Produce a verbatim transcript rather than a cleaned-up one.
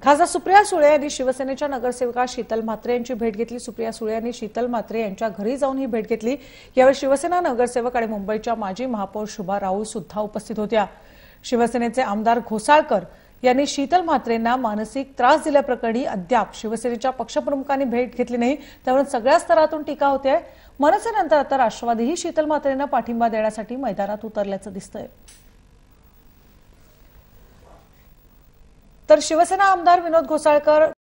खासदार सुप्रिया सुळे यांनी शिवसेनेच्या नगरसेविका शीतल म्हात्रे यांची भेट घेतली। सुप्रिया सुळे यांनी शीतल म्हात्रे यांच्या घरी जाऊन ही भेट घेतली। यावेळी शिवसेना नगरसेवक आणि मुंबईच्या माजी महापौर शुभा राऊळ सुद्धा उपस्थित होत्या। शिवसेनेचे आमदार घोसाळकर यांनी शीतल म्हात्रेंना मानसिक त्रास दिल्याप्रकरणी अद्याप शिवसेनेच्या पक्षप्रमुखांनी भेट घेतली नाही, त्यावरून सगळ्या स्तरातून टीका होते। मनसेनंतर आता राष्ट्रवादीही शीतल म्हात्रेंना पाठिंबा देण्यासाठी मैदानात उतरल्याचं दिसतंय। तर शिवसेना आमदार विनोद घोसाळकर